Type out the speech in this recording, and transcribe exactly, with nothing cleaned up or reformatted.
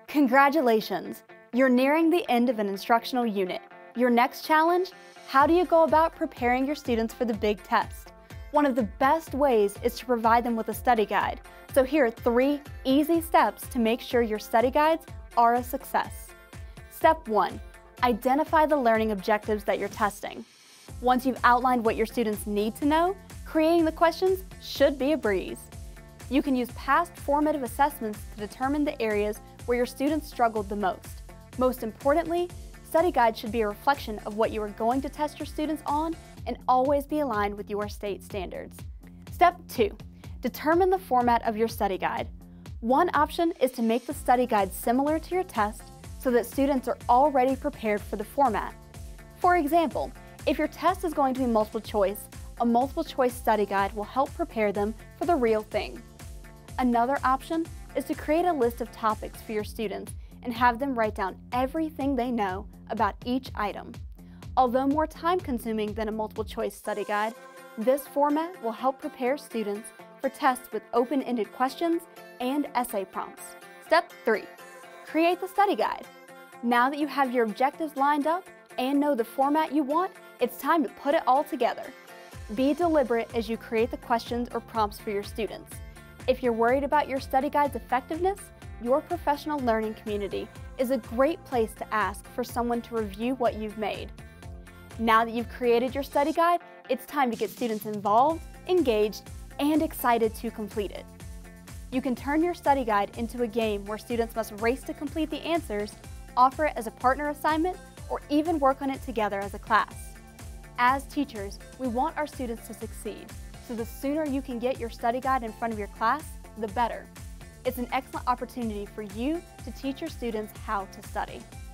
Congratulations! You're nearing the end of an instructional unit. Your next challenge? How do you go about preparing your students for the big test? One of the best ways is to provide them with a study guide. So here are three easy steps to make sure your study guides are a success. Step one, identify the learning objectives that you're testing. Once you've outlined what your students need to know, creating the questions should be a breeze. You can use past formative assessments to determine the areas where your students struggled the most. Most importantly, study guides should be a reflection of what you are going to test your students on and always be aligned with your state standards. Step two, determine the format of your study guide. One option is to make the study guide similar to your test so that students are already prepared for the format. For example, if your test is going to be multiple choice, a multiple choice study guide will help prepare them for the real thing. Another option is to create a list of topics for your students and have them write down everything they know about each item. Although more time-consuming than a multiple-choice study guide, this format will help prepare students for tests with open-ended questions and essay prompts. Step three, create the study guide. Now that you have your objectives lined up and know the format you want, it's time to put it all together. Be deliberate as you create the questions or prompts for your students. If you're worried about your study guide's effectiveness, your professional learning community is a great place to ask for someone to review what you've made. Now that you've created your study guide, it's time to get students involved, engaged, and excited to complete it. You can turn your study guide into a game where students must race to complete the answers, offer it as a partner assignment, or even work on it together as a class. As teachers, we want our students to succeed, so the sooner you can get your study guide in front of your class, the better. It's an excellent opportunity for you to teach your students how to study.